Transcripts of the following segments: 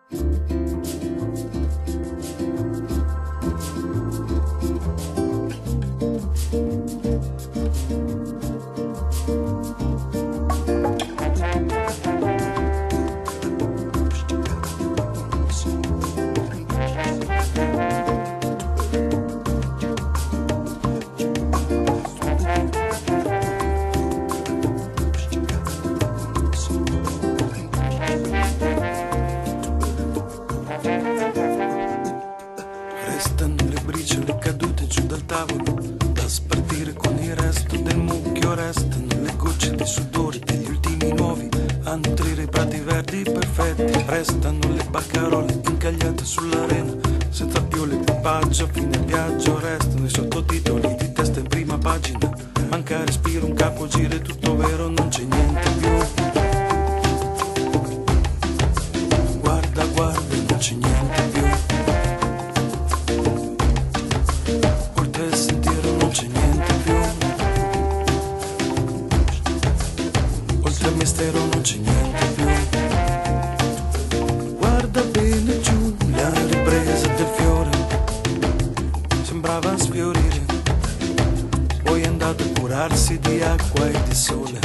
Restano le briciole cadute giù dal tavolo, da spartire con il resto del mucchio. Restano le gocce di sudore degli ultimi nuovi a nutrire i prati verdi perfetti. Restano le baccarole incagliate sull'arena, senza più l'equipaggio a fine viaggio. Restano i sottotitoli di testa in prima pagina, manca respiro, un capogiro, è tutto vero, non c'è niente più. Guarda, guarda, non c'è niente più. Oltre al mistero non c'è niente più. Guarda bene giù, la ripresa del fiore sembrava sfiorire, poi è andato a curarsi di acqua e di sole.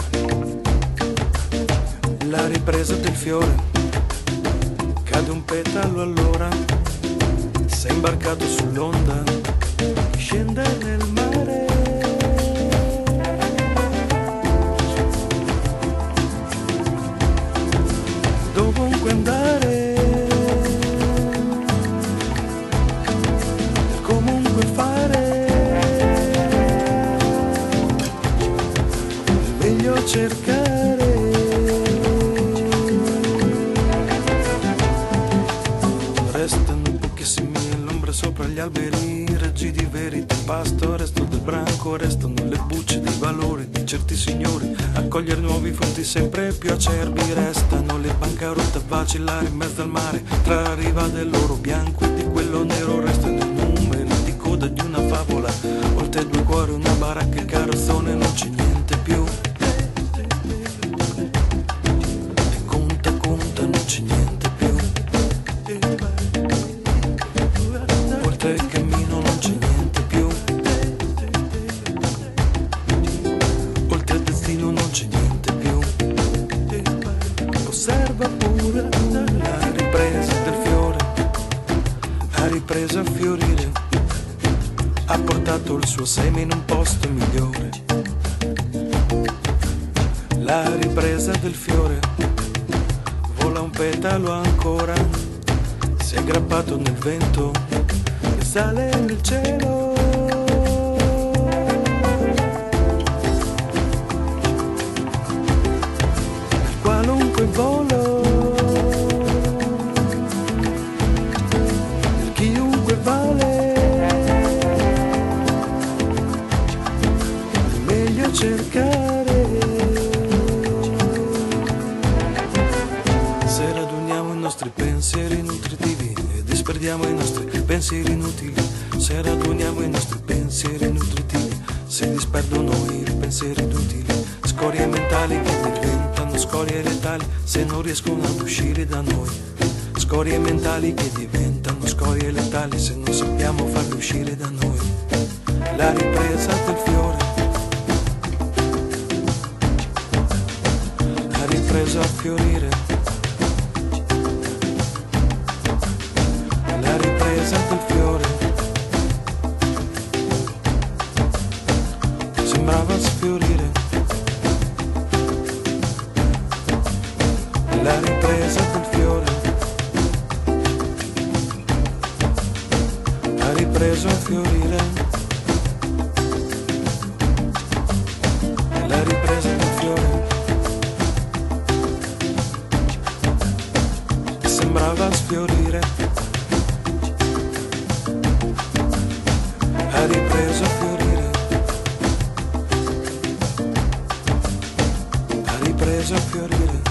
La ripresa del fiore, cade un petalo allora, sei imbarcato sull'onda che scende nel mare. Dovunque andare, comunque fare, è meglio cercare. Restano pochissimi all'ombra sopra gli alberi, raggi di verità, pasto, resto del branco. Restano le bucce dei valori di certi signori a cogliere nuovi fonti sempre più acerbi. Restano le bancarotte a vacillare in mezzo al mare, tra la riva dell'oro bianco e di quello nero. Restano i numeri di coda di una favola, oltre due cuori, una baracca e carrozzone, non c'è niente più. E conta, conta, non c'è niente più. Oltre il cammino non c'è niente più. Oltre il destino non c'è niente più. Osserva pure la ripresa del fiore, ha ripreso a fiorire, ha portato il suo seme in un posto migliore. La ripresa del fiore, vola un petalo ancora, si è aggrappato nel vento e sale nel cielo. Nel qualunque volo, nel chiunque vale, è meglio cercare. Se raduniamo i nostri pensieri nutritivi e disperdiamo i nostri pensieri inutili, se raduniamo i nostri pensieri nutritivi, si disperdono i pensieri inutili, scorie mentali che diventano scorie letali se non riescono ad uscire da noi, scorie mentali che diventano scorie letali se non sappiamo farle uscire da noi. La ripresa del fiore ha ripreso a fiorire, la ripresa del fiore sembrava sfiorire, la ripresa del fiore ha ripreso a fiorire, la ripresa del fiore sembrava sfiorire, ha ripreso a fiorire, ha ripreso a fiorire.